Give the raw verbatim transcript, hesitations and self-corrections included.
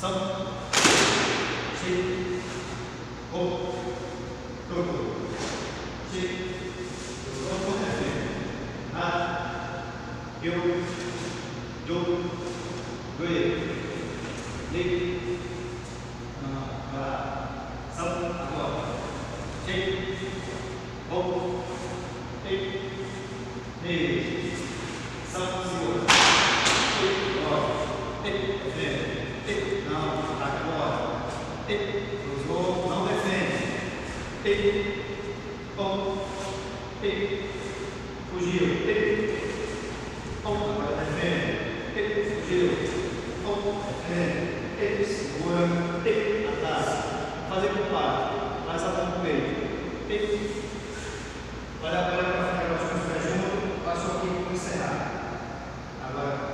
São, sim, o, troco, sim, troco, na, eu, do, dois, li, para, são, agora, sim, o, e, e, são, segura, e, ó, e, e, e, não, agora, e, cruzou, não defende, e, o, e, fugiu, e, o, agora defende, e, fugiu, o, defende, e, segura, e, atrás, fazer com o par, mais a mão no peito, e, olha, olha para ficar com os pés juntos, passou aqui para encerrar, agora,